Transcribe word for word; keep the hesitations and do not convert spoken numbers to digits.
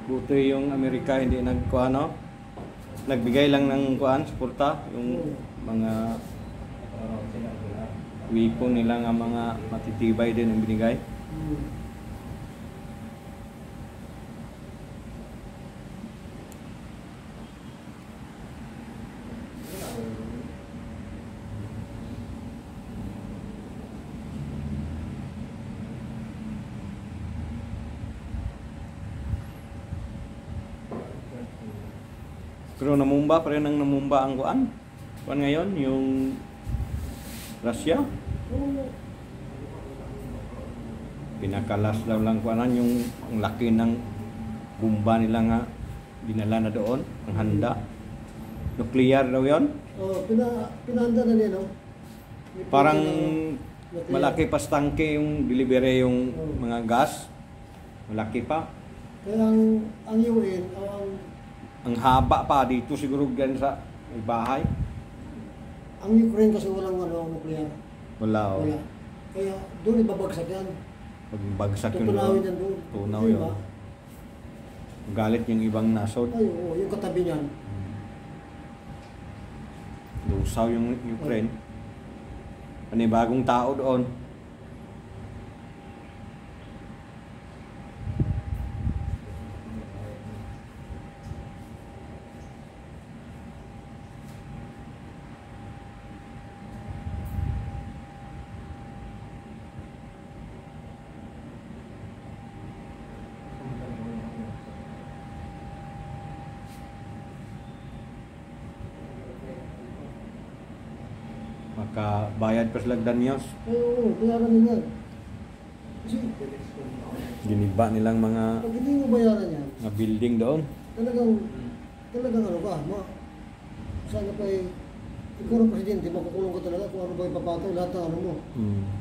Buti yung Amerika hindi nagkuano, nagbigay lang ng kuan, suporta, yung mga weapon nila nga mga matitibay din ang binigay. Hmm. Pero namumba pa rin ang namumba ang kuan. Kuan ngayon, yung Russia. Oo. Pinakalas daw lang kuanan yung ang laki ng bomba nila nga dinala na doon, ang handa. Nuclear daw yon. Oh, pina pinahanda na niya, no? May Parang pina- malaki pa tangke yung delivery yung Oh. mga gas. Malaki pa. Kaya ang, ang U N, o ang, Ang haba pa dito siguro gan sa may bahay. ang Ukraine kasi walang ano, nuclear. Wala. Oh. Wala. Kaya doon ibabagsak yan. Pagbagsak yun Tutunawin doon. yan doon. Tunaw Di yun. ba? Galit yung ibang nasod. Ay, oo, yung katabi niyan. Lusaw yung Ukraine. Panibagong tao doon. Makabayad pa sila danyos. Ay, oo, bayaran nila. Kasi, Giniba nilang mga, pag hindi mo bayaran yan, mga building doon. talagang, talagang ano ka, ma, sana pa eh, ikaw ng presidente, makukulong ka talaga kung ano ba ipapataw, lahat ng ano mo. Hmm.